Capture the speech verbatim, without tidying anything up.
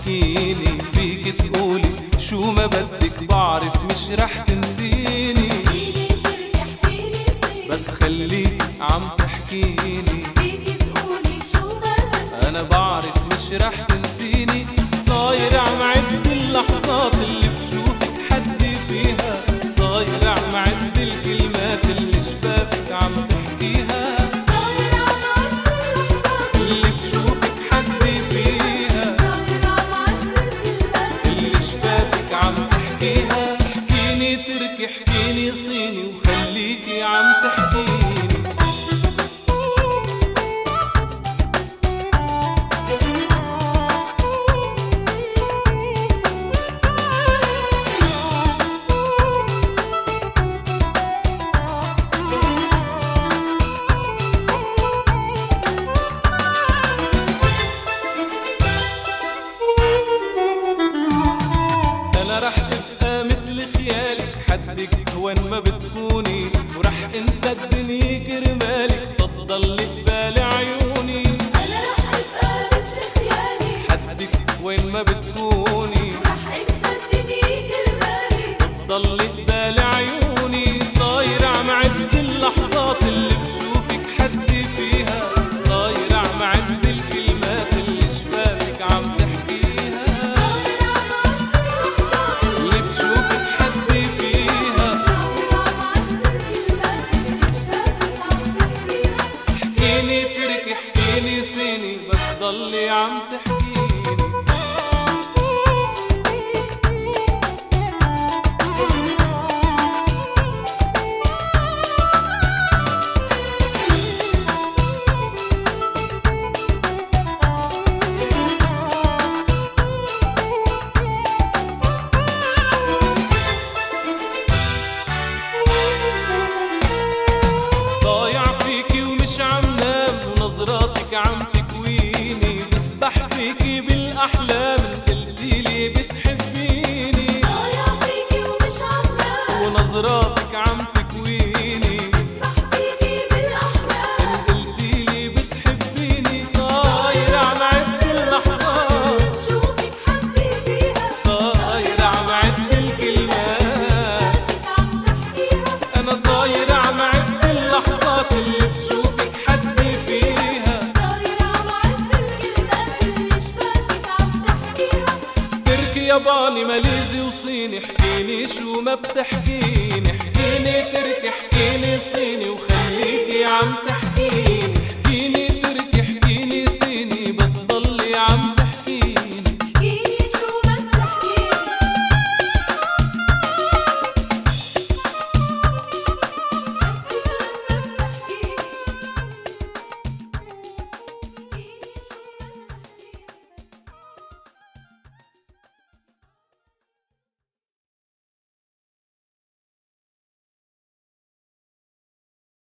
تحكيني، فيك تقولي شو ما بدك بعرف مش رح تنسيني. بس خليك عم تحكيني، فيك تقولي شو ما بدك أنا بعرف مش رح تنسيني. صاير عم عد اللحظات اللي بشوفك حدي فيها، صاير عم عد الكلمات اللي شفافك عم تحكيها، صاير عم عد اللحظات اللي بشوفك حدي فيها، صاير عم عد الكلمات اللي شفافك عم تحكيها. احكيني تركي احكيني صيني وخليكي عم تحكيني. حدك وين ما بتكوني، ورح انسى الدنيا كرمالك تضلي ببالي عيوني. أنا رح أبقى مثل خيالي، حدك وين ما بتكوني، رح انسى الدنيا كرمالك تضلي ببالي عيوني. صاير عم عد اللحظات اللي بشوفك حدي فيها، صاير عم عد الكلمات اللي شفافك عم تحكيها، صاير عم عد اللحظات اللي بشوفك حدي فيها. احكيني تركي احكيني صيني بس ضلي عم تحكيني. ضايع فيكي ومش عم نام، ونظراتك عم تكويني، بسبح فيكي بالاحلام قلتيلي بتحبيني. ضايع فيكي ومش عم نام، ونظراتك عم تكويني، بسبح فيكي بالاحلام قلتيلي بتحبيني. صاير عم عد اللحظات بشوفك حدي فيها، صاير عم عد الكلمات، عم تحكيها. انا صاير عم عد اللحظات اللي بشوفك حدي فيها، صاير عم عد الكلمات اللي شفافك عم تحكيها. تركي ياباني ماليزي وصيني، احكيني شو ما بتحكيني. احكيني تركي احكيني صيني وخليكي عم تحكيني.